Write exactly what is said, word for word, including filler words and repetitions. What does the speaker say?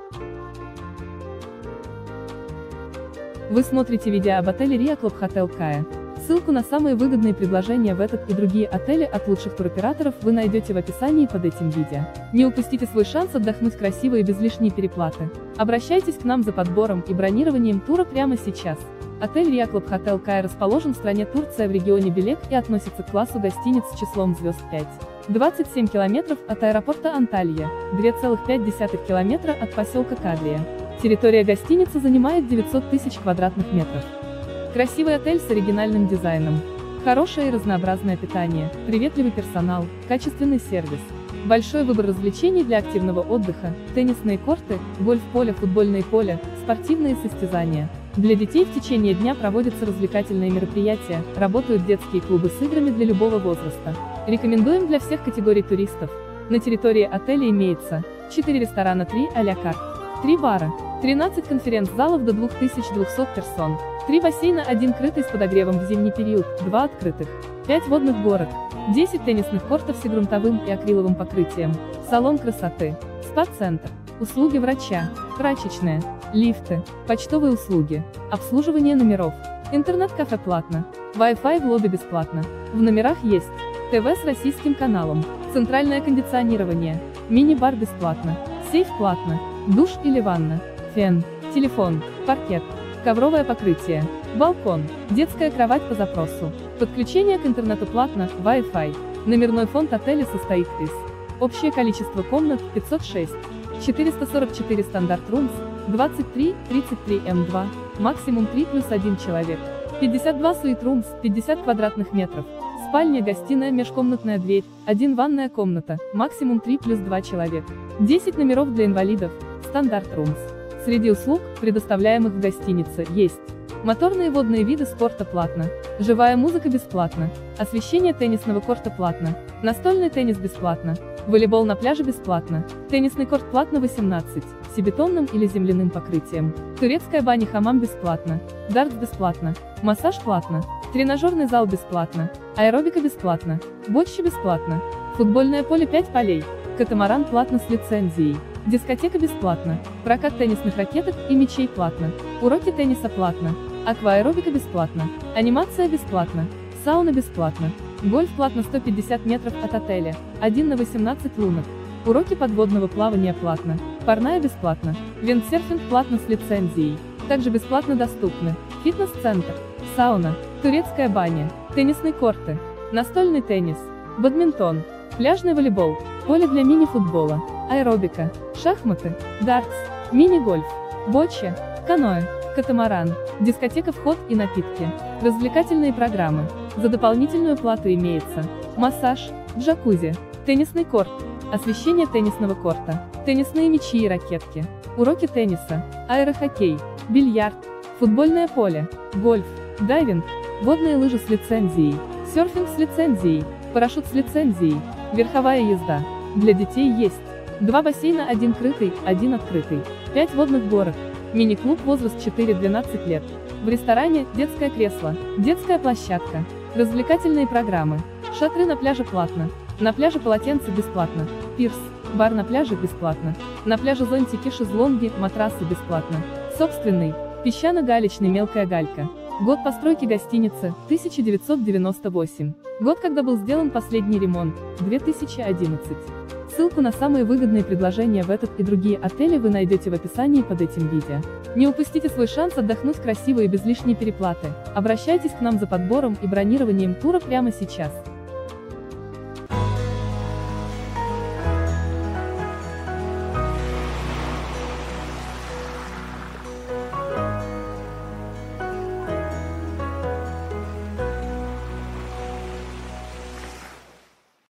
Вы смотрите видео об отеле Ria Club Hotel Kaya. Ссылку на самые выгодные предложения в этот и другие отели от лучших туроператоров вы найдете в описании под этим видео. Не упустите свой шанс отдохнуть красиво и без лишней переплаты. Обращайтесь к нам за подбором и бронированием тура прямо сейчас. Отель Ria Club Hotel Kaya расположен в стране Турция в регионе Белек и относится к классу гостиниц с числом звезд пять. двадцать семь километров от аэропорта Анталья, два целых пять десятых километра от поселка Кадрия. Территория гостиницы занимает девятьсот тысяч квадратных метров. Красивый отель с оригинальным дизайном. Хорошее и разнообразное питание, приветливый персонал, качественный сервис. Большой выбор развлечений для активного отдыха, теннисные корты, гольф-поле, футбольные поля, спортивные состязания. Для детей в течение дня проводятся развлекательные мероприятия, работают детские клубы с играми для любого возраста. Рекомендуем для всех категорий туристов. На территории отеля имеется четыре ресторана, три а-ля карт, три бара, тринадцать конференц-залов до двух тысяч двухсот персон, три бассейна, один крытый с подогревом в зимний период, два открытых, пять водных горок, десять теннисных кортов с грунтовым и акриловым покрытием, салон красоты, спа-центр, услуги врача, прачечная, лифты, почтовые услуги, обслуживание номеров, интернет-кафе платно, Wi-Fi в лобби бесплатно, в номерах есть ТВ с российским каналом, центральное кондиционирование, мини-бар бесплатно, сейф платно, душ или ванна, фен, телефон, паркет, ковровое покрытие, балкон, детская кровать по запросу, подключение к интернету платно, Wi-Fi. Номерной фонд отеля состоит из: общее количество комнат пятьсот шесть, четыреста сорок четыре стандарт румс, двадцать три тридцать три эм два, максимум три плюс один человек, пятьдесят два суит румс, пятьдесят квадратных метров, спальня, гостиная, межкомнатная дверь, один ванная комната, максимум три плюс два человек, десять номеров для инвалидов, стандарт румс. Среди услуг, предоставляемых в гостинице, есть моторные и водные виды спорта платно, живая музыка бесплатно, освещение теннисного корта платно, настольный теннис бесплатно, волейбол на пляже бесплатно, теннисный корт платно восемнадцать, с бетонным или земляным покрытием, турецкая баня хамам бесплатно, дартс бесплатно, массаж платно, тренажерный зал бесплатно, аэробика бесплатно, бочча бесплатно, футбольное поле пять полей, катамаран платно с лицензией, дискотека бесплатно, прокат теннисных ракеток и мячей платно, уроки тенниса платно, акваэробика бесплатно, анимация бесплатно, сауна бесплатно, гольф платно сто пятьдесят метров от отеля, один на восемнадцать лунок, уроки подводного плавания платно, парная бесплатно, виндсерфинг платно с лицензией, также бесплатно доступны фитнес-центр, сауна, турецкая баня, теннисные корты, настольный теннис, бадминтон, пляжный волейбол, поле для мини-футбола, аэробика, шахматы, дартс, мини-гольф, бочча, каноэ, катамаран, дискотека, вход и напитки, развлекательные программы. За дополнительную плату имеется массаж, джакузи, теннисный корт, освещение теннисного корта, теннисные мячи и ракетки, уроки тенниса, аэрохоккей, бильярд, футбольное поле, гольф, дайвинг, водные лыжи с лицензией, серфинг с лицензией, парашют с лицензией, верховая езда. Для детей есть два бассейна, один крытый, один открытый, пять водных горок, мини-клуб, возраст четыре-двенадцать лет. В ресторане детское кресло, детская площадка, развлекательные программы, шатры на пляже платно, на пляже полотенце бесплатно, пирс, бар на пляже бесплатно, на пляже зонтики, шезлонги, матрасы бесплатно, собственный, песчано-галечный, мелкая галька. Год постройки гостиницы тысяча девятьсот девяносто восемь. Год, когда был сделан последний ремонт, две тысячи одиннадцатый. Ссылку на самые выгодные предложения в этот и другие отели вы найдете в описании под этим видео. Не упустите свой шанс отдохнуть красиво и без лишней переплаты. Обращайтесь к нам за подбором и бронированием тура прямо сейчас.